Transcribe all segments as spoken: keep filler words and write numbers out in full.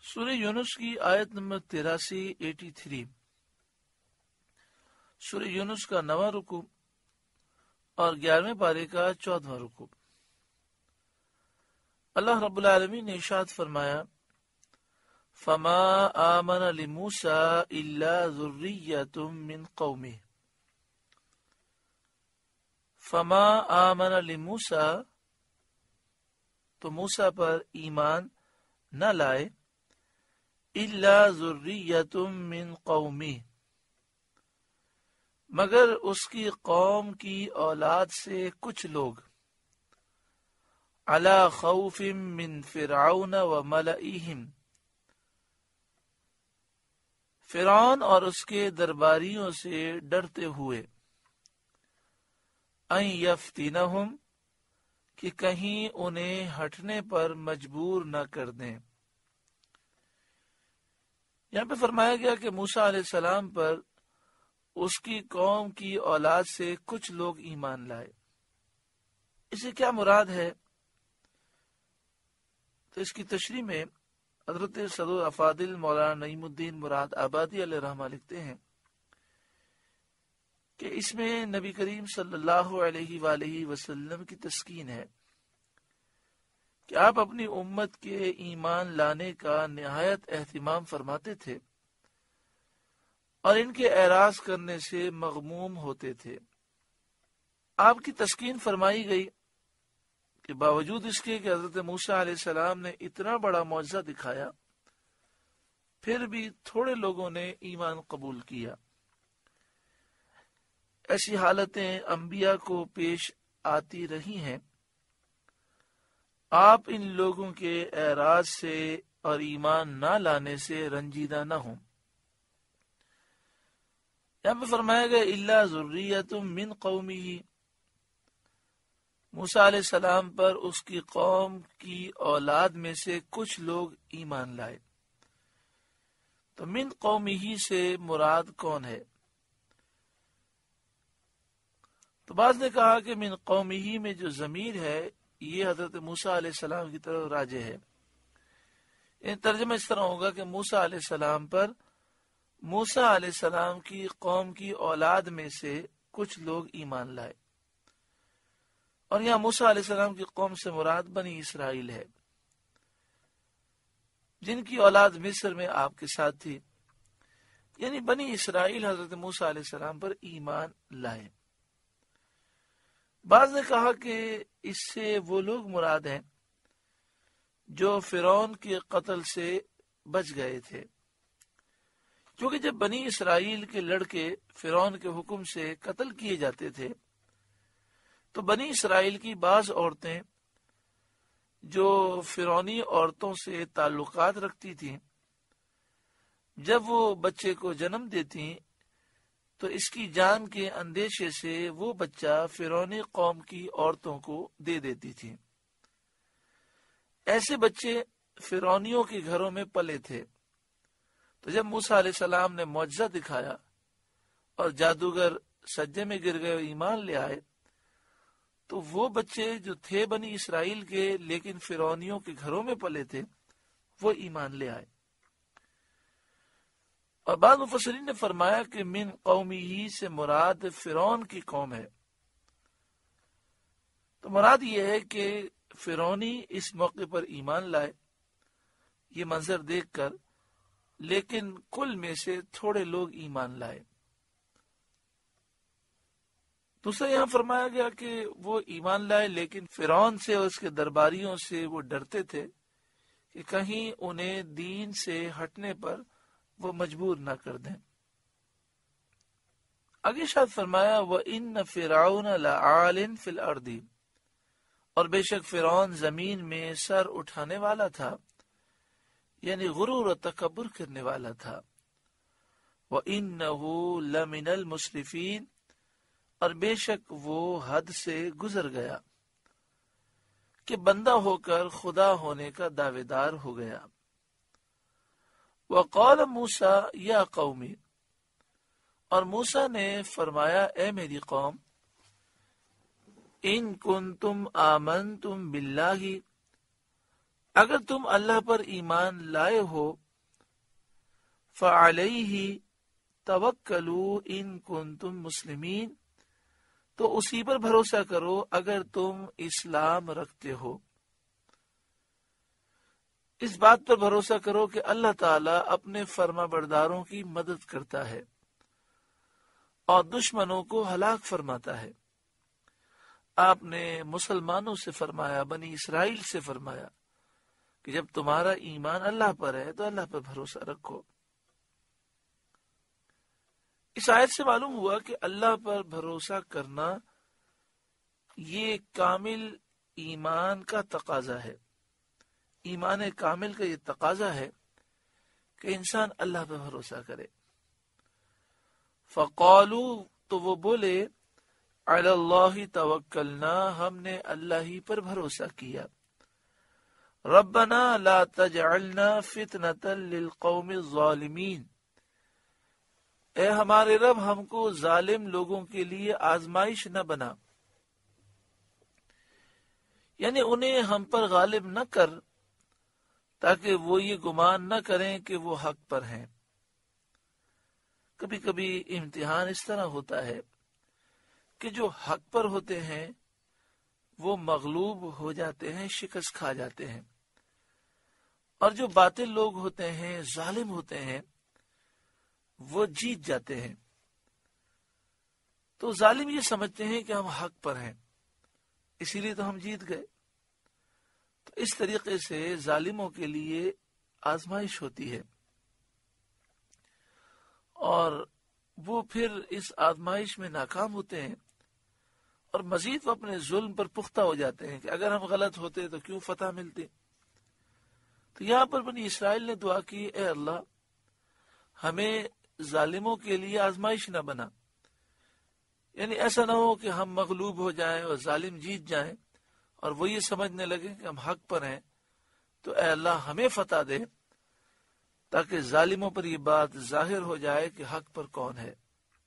سورہ یونس کی آیت نمبر تراسی ایٹی تھری سورہ یونس کا نواں رکوع اور گیارہویں پارے کا چودواں رکوع۔ اللہ رب العالمین نے ارشاد فرمایا فما آمن لموسى الا ذریۃ من قومہ۔ فما آمن لموسى تو موسیٰ پر ایمان نہ لائے الا ذریۃ من قومہ مگر اس کی قوم کی اولاد سے کچھ لوگ، علی خوف من فرعون وملئہم فرعون اور اس کے درباریوں سے ڈرتے ہوئے، ان یفتنہم کہ کہیں انہیں ہٹنے پر مجبور نہ کر دیں۔ یہاں پہ فرمایا گیا کہ موسیٰ علیہ السلام پر اس کی قوم کی اولاد سے کچھ لوگ ایمان لائے۔ اسے کیا مراد ہے؟ تو اس کی تشریح میں حضرت صدر افاضل مولانا نعیم الدین مراد آبادی علیہ رحمہ لکھتے ہیں کہ اس میں نبی کریم صلی اللہ علیہ وآلہ وسلم کی تسکین ہے کہ آپ اپنی امت کے ایمان لانے کا نہایت اہتمام فرماتے تھے اور ان کے اعراض کرنے سے مغموم ہوتے تھے۔ آپ کی تسکین فرمائی گئی کہ باوجود اس کے کہ حضرت موسیٰ علیہ السلام نے اتنا بڑا معجزہ دکھایا، پھر بھی تھوڑے لوگوں نے ایمان قبول کیا۔ ایسی حالتیں انبیاء کو پیش آتی رہی ہیں۔ آپ ان لوگوں کے اعراض سے اور ایمان نہ لانے سے رنجیدہ نہ ہوں۔ یہاں پہ فرمایا گیا الا ذریۃ من قومہ، موسیٰ علیہ السلام پر اس کی قوم کی اولاد میں سے کچھ لوگ ایمان لائے۔ تو من قومہ سے مراد کون ہے؟ تو بعض نے کہا کہ من قومہ میں جو ضمیر ہے یہ حضرت موسیٰ علیہ السلام کی طرف راجع ہے۔ ان ترجمہ اس طرح ہوگا کہ موسیٰ علیہ السلام پر موسیٰ علیہ السلام کی قوم کی اولاد میں سے کچھ لوگ ایمان لائے، اور یہاں موسیٰ علیہ السلام کی قوم سے مراد بنی اسرائیل ہے، جن کی اولاد مصر میں آپ کے ساتھ تھی، یعنی بنی اسرائیل حضرت موسیٰ علیہ السلام پر ایمان لائے۔ بعض نے کہا کہ اس سے وہ لوگ مراد ہیں جو فرعون کے قتل سے بچ گئے تھے، کیونکہ جب بنی اسرائیل کے لڑکے فرعون کے حکم سے قتل کیے جاتے تھے تو بنی اسرائیل کی بعض عورتیں جو فرعونی عورتوں سے تعلقات رکھتی تھیں، جب وہ بچے کو جنم دیتی تو اس کی جان کے اندیشے سے وہ بچہ فرعونی قوم کی عورتوں کو دے دیتی تھی۔ ایسے بچے فرعونیوں کے گھروں میں پلے تھے۔ تو جب موسیٰ علیہ السلام نے معجزہ دکھایا اور جادوگر سجدے میں گر گئے اور ایمان لے آئے، تو وہ بچے جو تھے بنی اسرائیل کے لیکن فرعونیوں کے گھروں میں پلے تھے، وہ ایمان لے آئے۔ اور بعض مفسرین نے فرمایا کہ من قومہ سے مراد فرعون کی قوم ہے۔ تو مراد یہ ہے کہ فرعونی اس موقع پر ایمان لائے یہ منظر دیکھ کر، لیکن کل میں سے تھوڑے لوگ ایمان لائے۔ دوسرا یہاں فرمایا گیا کہ وہ ایمان لائے لیکن فرعون سے اور اس کے درباریوں سے وہ ڈرتے تھے کہ کہیں انہیں دین سے ہٹنے پر وہ مجبور نہ کر دیں۔ آگے شاید فرمایا وَإِنَّ فِرْعَوْنَ لَعَالٍ فِي الْأَرْضِ، اور بے شک فرعون زمین میں سر اٹھانے والا تھا، یعنی غرور و تکبر کرنے والا تھا۔ وَإِنَّهُ لَمِنَ الْمُسْرِفِينَ، اور بے شک وہ حد سے گزر گیا کہ بندہ ہو کر خدا ہونے کا دعوے دار ہو گیا۔ وقال موسیٰ یا قومی، اور موسیٰ نے فرمایا اے میری قوم، ان کنتم آمنتم باللہ، اگر تم اللہ پر ایمان لائے ہو فعلیہ توکلوا ان کنتم مسلمین، تو اسی پر بھروسہ کرو اگر تم اسلام رکھتے ہو۔ اس بات پر بھروسہ کرو کہ اللہ تعالیٰ اپنے فرما برداروں کی مدد کرتا ہے اور دشمنوں کو ہلاک فرماتا ہے۔ آپ نے مسلمانوں سے فرمایا، بنی اسرائیل سے فرمایا کہ جب تمہارا ایمان اللہ پر ہے تو اللہ پر بھروسہ رکھو۔ اس آیت سے معلوم ہوا کہ اللہ پر بھروسہ کرنا یہ کامل ایمان کا تقاضا ہے۔ ایمان کامل کا یہ تقاضا ہے کہ انسان اللہ پر بھروسہ کرے۔ فقالوا، تو وہ بولے، علی اللہ توکلنا، ہم نے اللہ ہی پر بھروسہ کیا۔ ربنا لا تجعلنا فتنة للقوم الظالمین، اے ہمارے رب ہم کو ظالم لوگوں کے لیے آزمائش نہ بنا، یعنی انہیں ہم پر غالب نہ کر تاکہ وہ یہ گمان نہ کریں کہ وہ حق پر ہیں۔ کبھی کبھی امتحان اس طرح ہوتا ہے کہ جو حق پر ہوتے ہیں وہ مغلوب ہو جاتے ہیں، شکست کھا جاتے ہیں، اور جو باطل لوگ ہوتے ہیں، ظالم ہوتے ہیں، وہ جیت جاتے ہیں۔ تو ظالم یہ سمجھتے ہیں کہ ہم حق پر ہیں، اسی لیے تو ہم جیت گئے۔ تو اس طریقے سے ظالموں کے لیے آزمائش ہوتی ہے، اور وہ پھر اس آزمائش میں ناکام ہوتے ہیں، اور مزید وہ اپنے ظلم پر پختہ ہو جاتے ہیں کہ اگر ہم غلط ہوتے تو کیوں فتح ملتی۔ تو یہاں پر بنی اسرائیل نے دعا کی، اے اللہ ہمیں ظالموں کے لیے آزمائش نہ بنا، یعنی ایسا نہ ہو کہ ہم مغلوب ہو جائیں اور ظالم جیت جائیں اور وہ یہ سمجھنے لگے کہ ہم حق پر ہیں، تو اے اللہ ہمیں فتح دے تاکہ ظالموں پر یہ بات ظاہر ہو جائے کہ حق پر کون ہے۔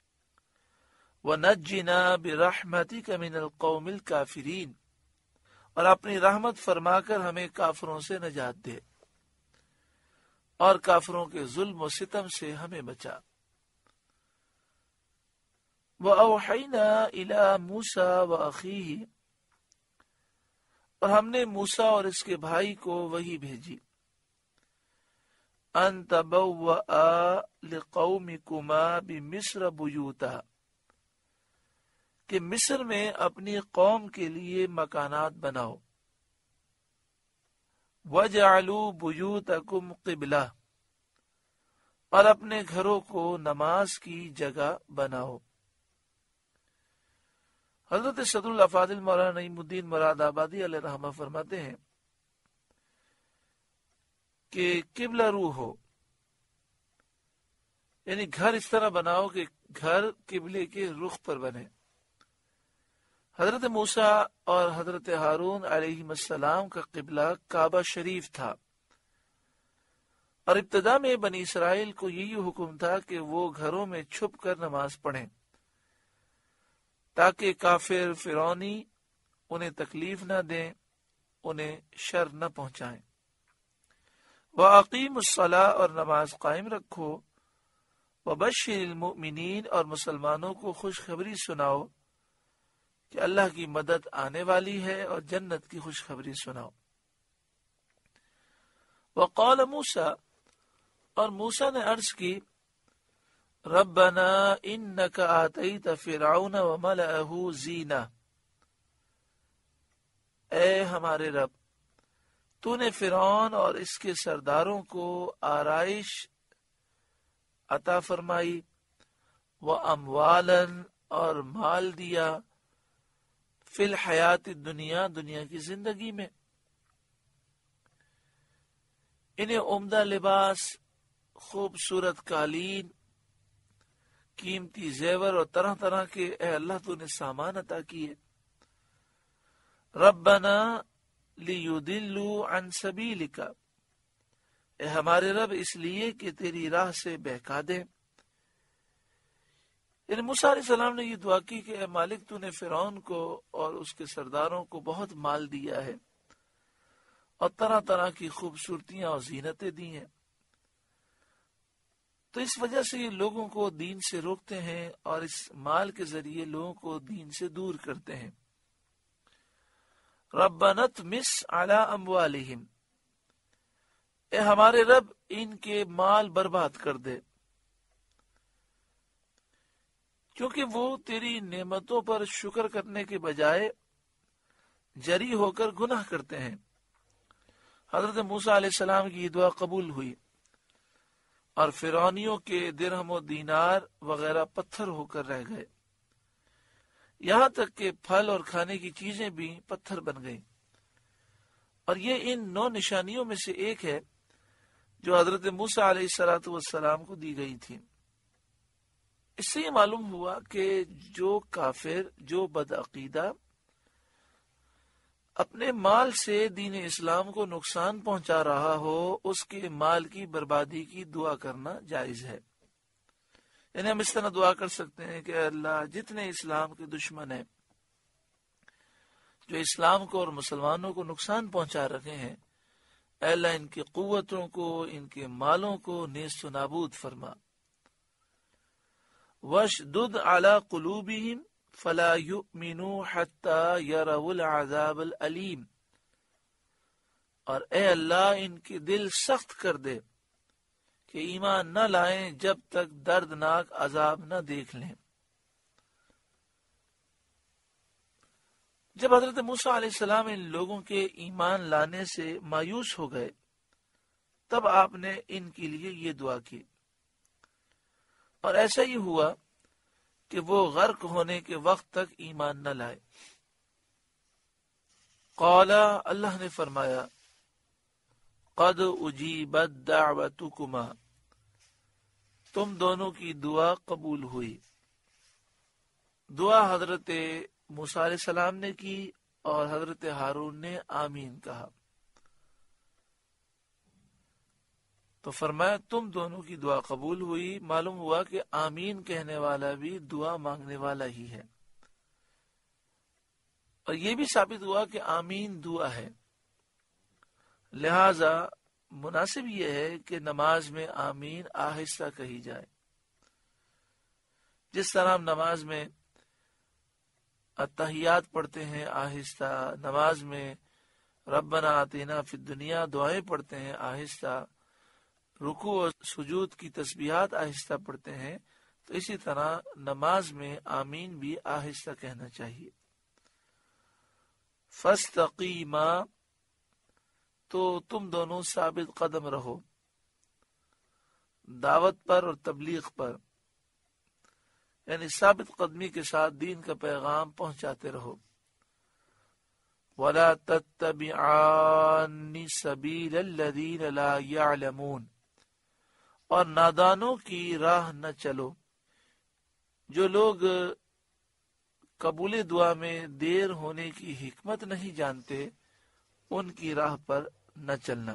وَنَجِّنَا بِرَحْمَتِكَ مِنَ الْقَوْمِ الْكَافِرِينَ، اور اپنی رحمت فرما کر ہمیں کافروں سے نجات دے اور کافروں کے ظلم و ستم سے ہمیں بچا۔ وَأَوْحَيْنَا إِلَى مُوسَى وَأَخِيهِ، اور ہم نے موسیٰ اور اس کے بھائی کو وحی بھیجی، أَن تَبَوَّآ لِقَوْمِكُمَا بِمِصْرَ بُيُوتًا، کہ مصر میں اپنی قوم کے لیے مکانات بناؤ۔ وَجَعَلُوا بُيُوتَكُمْ قِبْلَةً، اور اپنے گھروں کو نماز کی جگہ بناؤ۔ حضرت صدر الافاضل مولانا نعیم الدین مراد آبادی علیہ رحمہ فرماتے ہیں کہ قبلہ رو ہو، یعنی گھر اس طرح بناؤ کہ گھر قبلے کے رخ پر بنے۔ حضرت موسیٰ اور حضرت ہارون علیہ السلام کا قبلہ کعبہ شریف تھا، اور ابتدا میں بنی اسرائیل کو یہی حکم تھا کہ وہ گھروں میں چھپ کر نماز پڑھیں تاکہ کافر فرعونی انہیں تکلیف نہ دیں، انہیں شر نہ پہنچائیں۔ وَأَقِیمُوا الصَّلَاةَ، اور نماز قائم رکھو۔ وَبَشِّرِ الْمُؤْمِنِينَ، اور مسلمانوں کو خوشخبری سناؤ کہ اللہ کی مدد آنے والی ہے، اور جنت کی خوشخبری سناؤ۔ وقال موسیٰ، اور موسیٰ نے عرض کی، ربنا انک آتیت فرعون وملأہ زینہ، اے ہمارے رب تو نے فرعون اور اس کے سرداروں کو آرائش عطا فرمائی، واموالا، اور مال دیا، فی الحیات الدنیا، دنیا کی زندگی میں، انہیں عمدہ لباس، خوبصورت قالین، قیمتی زیور اور طرح طرح کے اے اللہ تو نے سامان عطا کیے۔ ربنا لیضلوا عن سبیلک، اے ہمارے رب اس لیے کہ تیری راہ سے بہکا دیں۔ یعنی موسیٰ علیہ السلام نے یہ دعا کی کہ اے مالک تو نے فرعون کو اور اس کے سرداروں کو بہت مال دیا ہے، اور طرح طرح کی خوبصورتیاں اور زینتیں دی ہیں. تو اس وجہ سے یہ لوگوں کو دین سے روکتے ہیں اور اس مال کے ذریعے لوگوں کو دین سے دور کرتے ہیں. ربنا اطمس علی اموالہم، اے ہمارے رب ان کے مال برباد کر دے، کیونکہ وہ تیری نعمتوں پر شکر کرنے کے بجائے جری ہو کر گناہ کرتے ہیں. حضرت موسیٰ علیہ السلام کی یہ دعا قبول ہوئی اور فرعونیوں کے درہم و دینار وغیرہ پتھر ہو کر رہ گئے، یہاں تک کہ پھل اور کھانے کی چیزیں بھی پتھر بن گئیں. اور یہ ان نو نشانیوں میں سے ایک ہے جو حضرت موسیٰ علیہ الصلوۃ والسلام کو دی گئی تھی. اس سے یہ معلوم ہوا کہ جو کافر، جو بدعقیدہ اپنے مال سے دین اسلام کو نقصان پہنچا رہا ہو، اس کے مال کی بربادی کی دعا کرنا جائز ہے. یعنی ہم اس طرح دعا کر سکتے ہیں کہ اللہ جتنے اسلام کے دشمن ہیں، جو اسلام کو اور مسلمانوں کو نقصان پہنچا رکھے ہیں، اے اللہ ان کی قوتوں کو، ان کے مالوں کو نیست و نابود فرما. وَاشْدُدْ عَلَى قُلُوبِهِمْ فَلَا يُؤْمِنُوا حَتَّى يَرَوُا الْعَذَابَ الْأَلِيمَ، اور اے اللہ ان کے دل سخت کر دے کہ ایمان نہ لائیں جب تک دردناک عذاب نہ دیکھ لیں. جب حضرت موسیٰ علیہ السلام ان لوگوں کے ایمان لانے سے مایوس ہو گئے، تب آپ نے ان کے لیے یہ دعا کی، اور ایسا ہی ہوا کہ وہ غرق ہونے کے وقت تک ایمان نہ لائے. قال، اللہ نے فرمایا، قد اجیبت دعوتکما، تم دونوں کی دعا قبول ہوئی. دعا حضرت موسیٰ علیہ السلام نے کی اور حضرت ہارون نے آمین کہا. تو فرمایا تم دونوں کی دعا قبول ہوئی. معلوم ہوا کہ آمین کہنے والا بھی دعا مانگنے والا ہی ہے، اور یہ بھی ثابت ہوا کہ آمین دعا ہے. لہذا مناسب یہ ہے کہ نماز میں آمین آہستہ کہی جائے. جس طرح ہم نماز میں التحیات پڑھتے ہیں آہستہ، نماز میں ربنا آتینا فی الدنیا دعائیں پڑھتے ہیں آہستہ، رکوع و سجود کی تسبیحات آہستہ پڑھتے ہیں، تو اسی طرح نماز میں آمین بھی آہستہ کہنا چاہیے. فاستقیما، تو تم دونوں ثابت قدم رہو دعوت پر اور تبلیغ پر، یعنی ثابت قدمی کے ساتھ دین کا پیغام پہنچاتے رہو. وَلَا تَتَّبِعَانِ سَبِيلَ الَّذِينَ لَا يَعْلَمُونَ، اور نادانوں کی راہ نہ چلو، جو لوگ قبول دعا میں دیر ہونے کی حکمت نہیں جانتے، ان کی راہ پر نہ چلنا.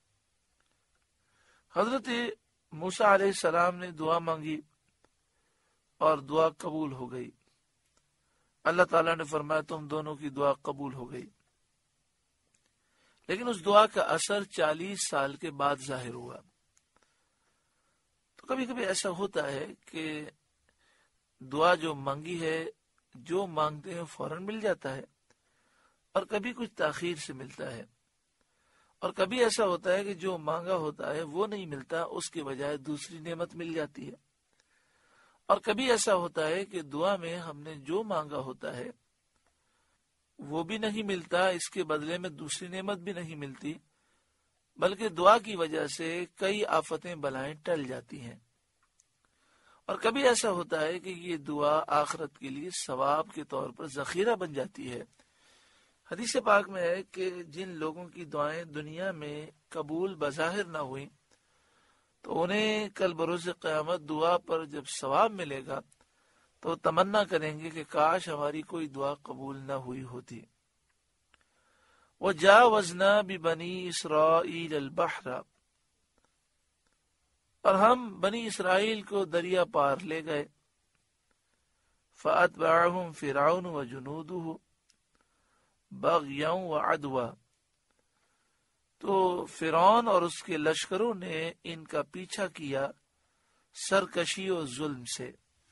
حضرت موسیٰ علیہ السلام نے دعا مانگی اور دعا قبول ہو گئی. اللہ تعالیٰ نے فرمایا تم دونوں کی دعا قبول ہو گئی. لیکن اس دعا کا اثر چالیس سال کے بعد ظاہر ہوا. تو کبھی کبھی ایسا ہوتا ہے کہ دعا جو مانگی ہے، جو مانگتے ہیں فوراً مل جاتا ہے، اور کبھی کچھ تاخیر سے ملتا ہے، اور کبھی ایسا ہوتا ہے کہ جو مانگا ہوتا ہے وہ نہیں ملتا، اس کے بجائے دوسری نعمت مل جاتی ہے. اور کبھی ایسا ہوتا ہے کہ دعا میں ہم نے جو مانگا ہوتا ہے وہ بھی نہیں ملتا، اس کے بدلے میں دوسری نعمت بھی نہیں ملتی، بلکہ دعا کی وجہ سے کئی آفتیں بلائیں ٹل جاتی ہیں. اور کبھی ایسا ہوتا ہے کہ یہ دعا آخرت کے لیے ثواب کے طور پر ذخیرہ بن جاتی ہے. حدیث پاک میں ہے کہ جن لوگوں کی دعائیں دنیا میں قبول بظاہر نہ ہوئیں، تو انہیں کل بروز قیامت دعا پر جب ثواب ملے گا تو تمنا کریں گے کہ کاش ہماری کوئی دعا قبول نہ ہوئی ہوتی. وَجَاوَزْنَا بِبَنِي إِسْرَائِيلَ الْبَحْرَ، اور ہم بنی اسرائیل کو دریا پار لے گئے. فَأَتْبَعَهُمْ فِرْعَوْنُ وَجُنُودُهُ بَغْيًا وَعَدْوًا، تو فرعون اور اس کے لشکروں نے ان کا پیچھا کیا سرکشی و ظلم سے۔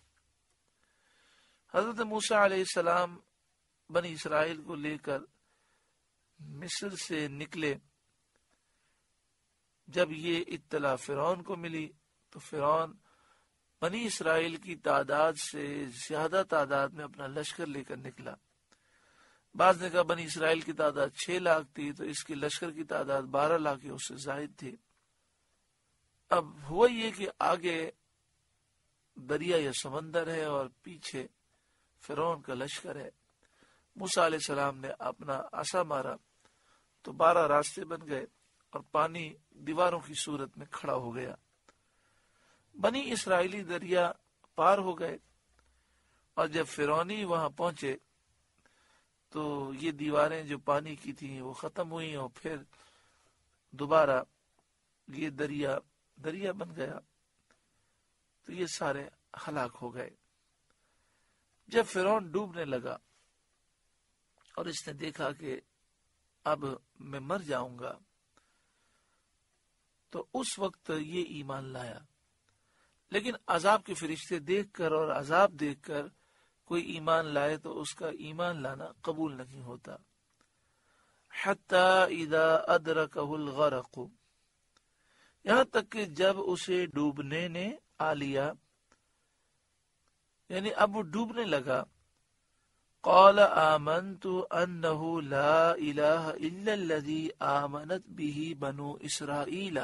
حضرت موسیٰ علیہ السلام بنی اسرائیل کو لے کر مصر سے نکلے۔ جب یہ اطلاع فرعون کو ملی تو فرعون بنی اسرائیل کی تعداد سے زیادہ تعداد میں اپنا لشکر لے کر نکلا۔ بعض نے کہا بنی اسرائیل کی تعداد چھ لاکھ تھی تو اس کی لشکر کی تعداد بارہ لاکھ یا اس سے زائد تھی۔ اب ہوا یہ کہ آگے دریا یا سمندر ہے اور پیچھے فرعون کا لشکر ہے۔ موسیٰ علیہ السلام نے اپنا عصا مارا تو بارہ راستے بن گئے اور پانی دیواروں کی صورت میں کھڑا ہو گیا۔ بنی اسرائیلی دریا پار ہو گئے اور جب فرعونی وہاں پہنچے تو یہ دیواریں جو پانی کی تھیں وہ ختم ہوئی اور پھر دوبارہ یہ دریا دریا بن گیا تو یہ سارے ہلاک ہو گئے۔ جب فرعون ڈوبنے لگا اور اس نے دیکھا کہ اب میں مر جاؤں گا تو اس وقت یہ ایمان لایا، لیکن عذاب کے فرشتے دیکھ کر اور عذاب دیکھ کر کوئی ایمان لائے تو اس کا ایمان لانا قبول نہیں ہوتا۔ حتی اذا ادرکہ الغرق، یہاں تک کہ جب اسے ڈوبنے نے آ لیا، یعنی اب وہ ڈوبنے لگا، قال آمنت انہ لا الہ الا الذی آمنت بہ بنو اسرائیل،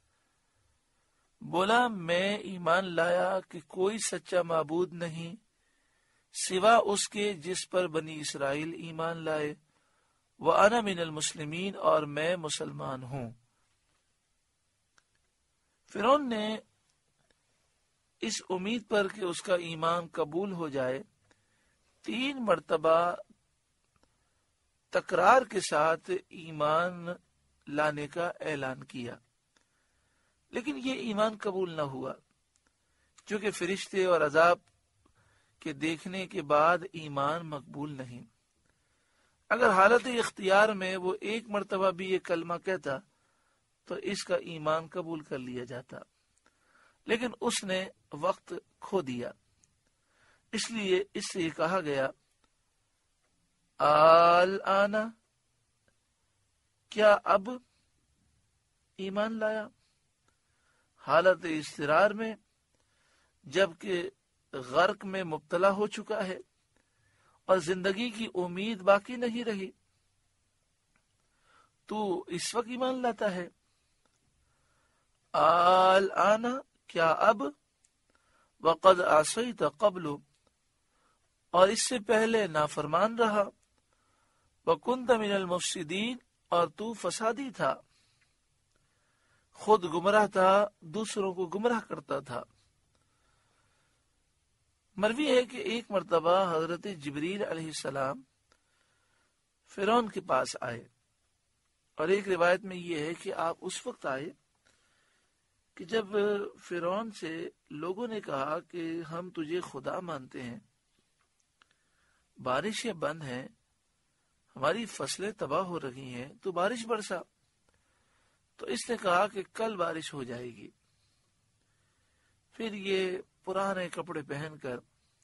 بولا میں ایمان لایا کہ کوئی سچا معبود نہیں سوا اس کے جس پر بنی اسرائیل ایمان لائے، وَأَنَا مِنَ الْمُسْلِمِينَ، اور میں مسلمان ہوں۔ فرعون نے اس امید پر کہ اس کا ایمان قبول ہو جائے تین مرتبہ تکرار کے ساتھ ایمان لانے کا اعلان کیا، لیکن یہ ایمان قبول نہ ہوا، چونکہ فرشتے اور عذاب کے دیکھنے کے بعد ایمان مقبول نہیں۔ اگر حالت اختیار میں وہ ایک مرتبہ بھی یہ کلمہ کہتا تو اس کا ایمان قبول کر لیا جاتا، لیکن اس نے وقت کھو دیا، اس لیے اس سے یہ کہا گیا الآن، کیا اب ایمان لایا، حالت اضطرار میں جبکہ غرق میں مبتلا ہو چکا ہے اور زندگی کی امید باقی نہیں رہی، تو اس وقت ایمان لاتا ہے۔ الآن، کیا اب، وقد عصیت قبل، اور اس سے پہلے نافرمان رہا، وکنت من المفسدین، اور تو فسادی تھا، خود گمراہ تھا، دوسروں کو گمراہ کرتا تھا۔ مروی ہے کہ ایک مرتبہ حضرت جبریل علیہ السلام فرعون کے پاس آئے، اور ایک روایت میں یہ ہے کہ آپ اس وقت آئے کہ جب فرعون سے لوگوں نے کہا کہ ہم تجھے خدا مانتے ہیں، بارشیں بند ہیں، ہماری فصلیں تباہ ہو رہی ہیں، تو بارش برسا۔ تو اس نے کہا کہ کل بارش ہو جائے گی۔ پھر یہ پرانے کپڑے پہن کر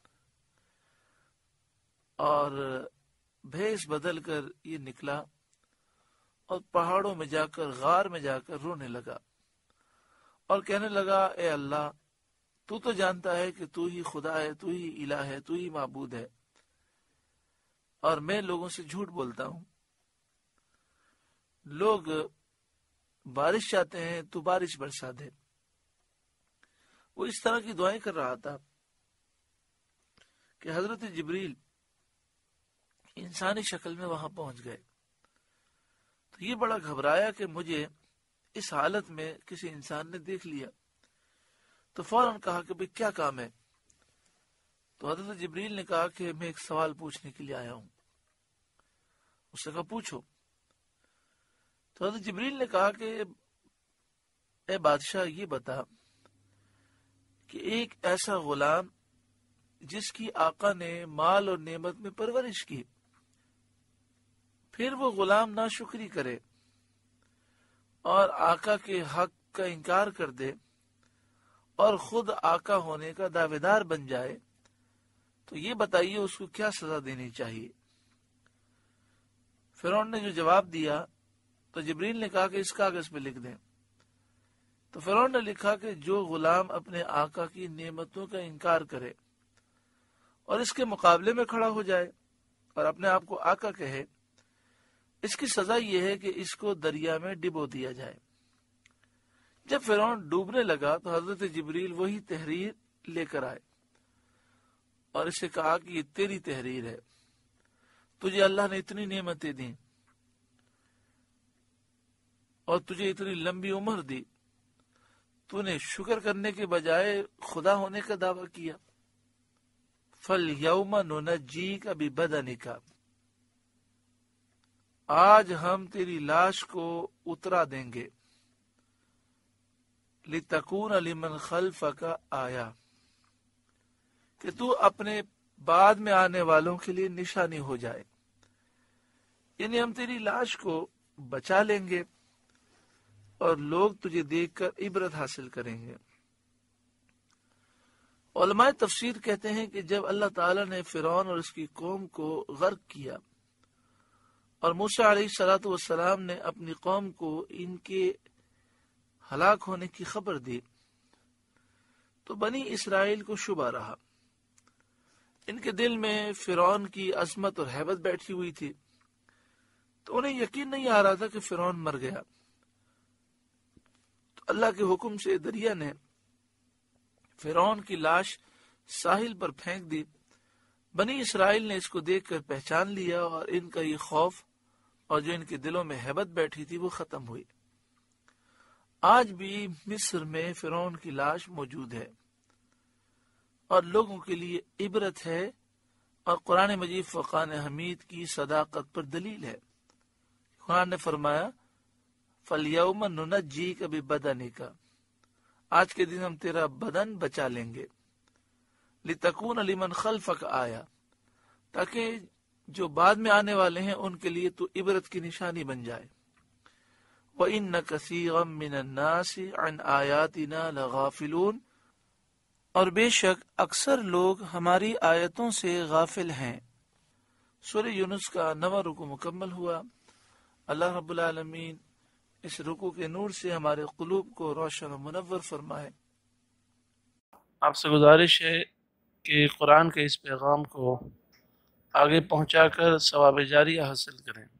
اور بھیس بدل کر یہ نکلا اور پہاڑوں میں جا کر، غار میں جا کر رونے لگا اور کہنے لگا اے اللہ، تو تو جانتا ہے کہ تو ہی خدا ہے، تو ہی الہ ہے، تو ہی معبود ہے، اور میں لوگوں سے جھوٹ بولتا ہوں، لوگ بارش چاہتے ہیں تو بارش برسا دے۔ وہ اس طرح کی دعائیں کر رہا تھا کہ حضرت جبریل انسانی شکل میں وہاں پہنچ گئے۔ تو یہ بڑا گھبرایا کہ مجھے اس حالت میں کسی انسان نے دیکھ لیا، تو فوراً کہا کہ بھئی کیا کام ہے؟ تو حضرت جبریل نے کہا کہ میں ایک سوال پوچھنے کے لیے آیا ہوں۔ اس نے کہا پوچھو۔ تو حضرت جبریل نے کہا کہ اے بادشاہ، یہ بتا کہ ایک ایسا غلام جس کی آقا نے مال اور نعمت میں پرورش کی، پھر وہ غلام ناشکری کرے اور آقا کے حق کا انکار کر دے اور خود آقا ہونے کا دعوے دار بن جائے تو یہ بتائیے اس کو کیا سزا دینی چاہیے؟ فرعون نے جو جواب دیا تو جبریل نے کہا کہ اس کاغذ پہ لکھ دیں۔ تو فرعون نے لکھا کہ جو غلام اپنے آقا کی نعمتوں کا انکار کرے اور اس کے مقابلے میں کھڑا ہو جائے اور اپنے آپ کو آقا کہے، اس کی سزا یہ ہے کہ اس کو دریا میں ڈبو دیا جائے۔ جب فرعون ڈوبنے لگا تو حضرت جبریل وہی تحریر لے کر آئے اور اسے کہا کہ یہ تیری تحریر ہے، تجھے اللہ نے اتنی نعمتیں دیں اور تجھے اتنی لمبی عمر دی، تو نے شکر کرنے کے بجائے خدا ہونے کا دعویٰ کیا۔ فَالْيَوْمَ نُنَجِّيكَ بِبَدَنِكَ، آج ہم تیری لاش کو اترا دیں گے، لِتَكُونَ لِمَنْ خَلْفَكَ آیا، کہ تو اپنے بعد میں آنے والوں کے لیے نشانی ہو جائے، یعنی ہم تیری لاش کو بچا لیں گے اور لوگ تجھے دیکھ کر عبرت حاصل کریں گے۔ علماء تفسیر کہتے ہیں کہ جب اللہ تعالیٰ نے فرعون اور اس کی قوم کو غرق کیا اور موسیٰ علیہ الصلوۃ والسلام نے اپنی قوم کو ان کے ہلاک ہونے کی خبر دی تو بنی اسرائیل کو شبہ رہا، ان کے دل میں فرعون کی عظمت اور ہیبت بیٹھی ہوئی تھی، تو انہیں یقین نہیں آ رہا تھا کہ فرعون مر گیا۔ تو اللہ کے حکم سے دریا نے فرعون کی لاش ساحل پر پھینک دی۔ بنی اسرائیل نے اس کو دیکھ کر پہچان لیا اور ان کا یہ خوف اور جو ان کے دلوں میں ہیبت بیٹھی تھی وہ ختم ہوئی۔ آج بھی مصر میں فرعون کی لاش موجود ہے اور لوگوں کے لیے عبرت ہے، اور قرآن مجید فرقان حمید کی صداقت پر دلیل ہے۔ قرآن نے فرمایا فَالْيَوْمَ نُنَجِّيكَ بِبَدَنِكَ، آج کے دن ہم تیرا بدن بچا لیں گے، لِتَكُونَ لِمَنْ خَلْفَكَ آیا، تاکہ جو بعد میں آنے والے ہیں ان کے لیے تو عبرت کی نشانی بن جائے۔ وَإِنَّ كَثِيرًا مِّنَ النَّاسِ عَنْ آيَاتِنَا لَغَافِلُونَ، اور بے شک اکثر لوگ ہماری آیتوں سے غافل ہیں۔ سورہ یونس کا نواں رکوع مکمل ہوا۔ اللہ رب العالمین اس رکوع کے نور سے ہمارے قلوب کو روشن و منور فرمائے۔ آپ سے گزارش ہے کہ قرآن کے اس پیغام کو آگے پہنچا کر ثواب جاریہ حاصل کریں۔